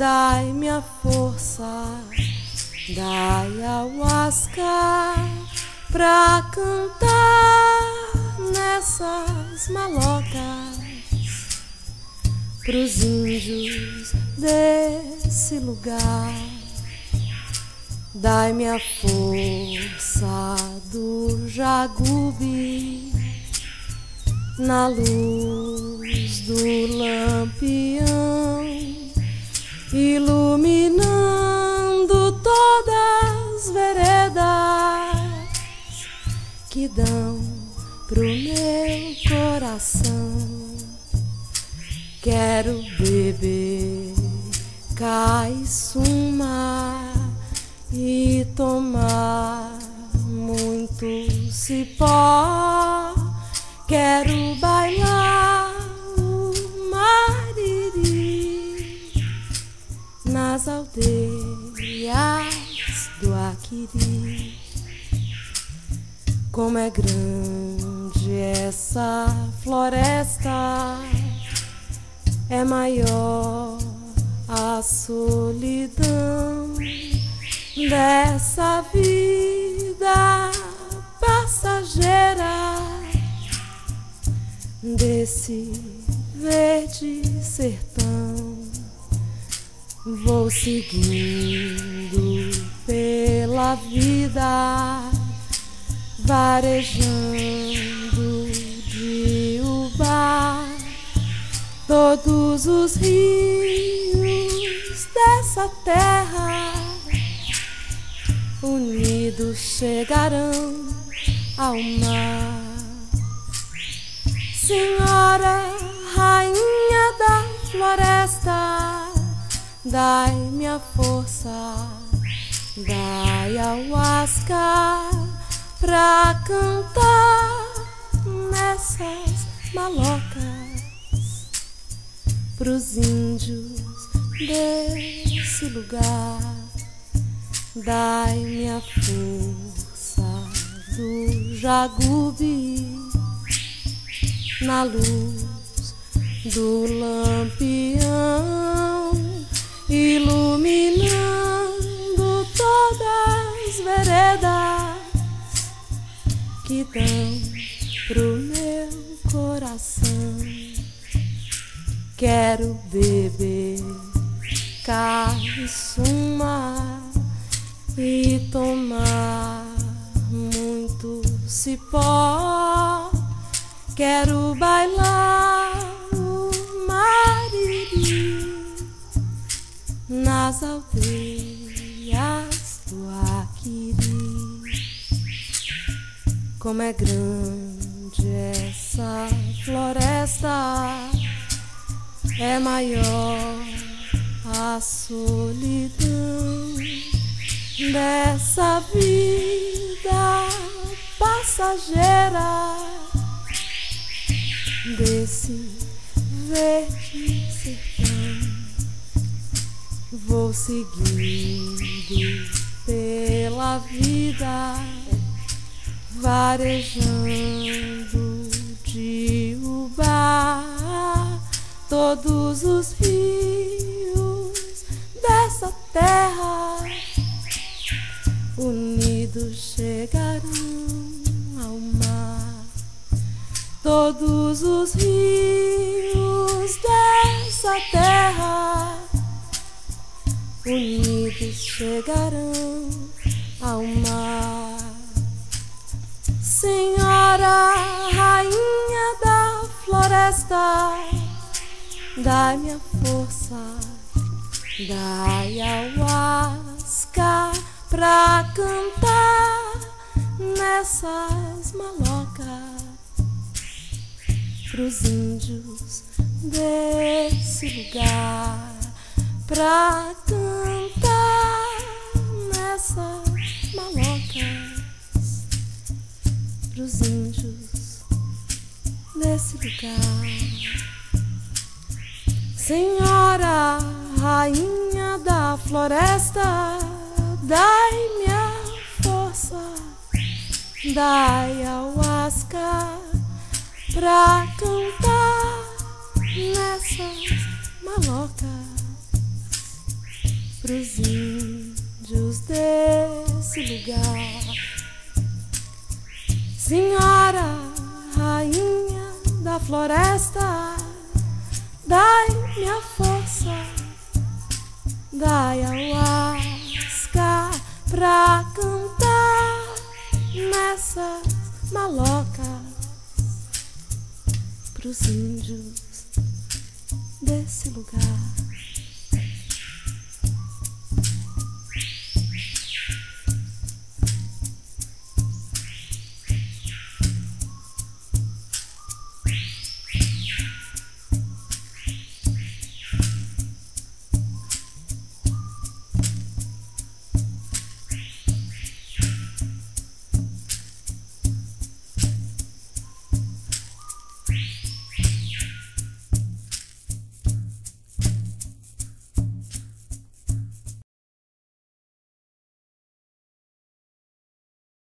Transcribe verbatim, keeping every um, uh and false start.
dai-me a força, dai ayahuasca pra cantar nessas malocas pros índios desse lugar. Dai-me a força do jagube na luz do lampião, iluminando todas as veredas que dão pro meu coração. Quero beber caiçuma e tomar muito cipó. Quero bailar o mariri nas aldeias do Aquiri. Como é grande essa floresta, é maior a solidão dessa vida passageira, desse verde sertão. Vou seguindo pela vida, varejando de ubá todos os rios dessa terra. Unidos chegarão ao mar. Senhora, rainha da floresta, dai-me a força, dai ayahuasca pra cantar nessas malocas pros índios desse lugar. Dai-me a força do jagube na luz do lampião, iluminando todas as veredas que dão pro meu coração. Quero beber caiçuma e tomar muito cipó. Quero bailar o mariri nas aldeias do Aquiri. Como é grande essa floresta, é maior a solidão dessa vida passageira, desse verde sertão. Vou seguindo pela vida, varejando de ubá todos os rios dessa terra. Unidos chegarão ao mar. Todos os rios dessa terra, unidos chegarão ao mar. Senhora, rainha da floresta, dai-me a força, dai ayahuasca pra cantar nessas malocas pros índios desse lugar, pra cantar nessas malocas pros índios desse lugar. Senhora, rainha da floresta, dai-me a força, dai ayahuasca pra cantar nessas malocas pros índios desse lugar. Senhora, rainha da floresta, dai-me a força, dai ayahuasca pra cantar nessas malocas pros índios desse lugar.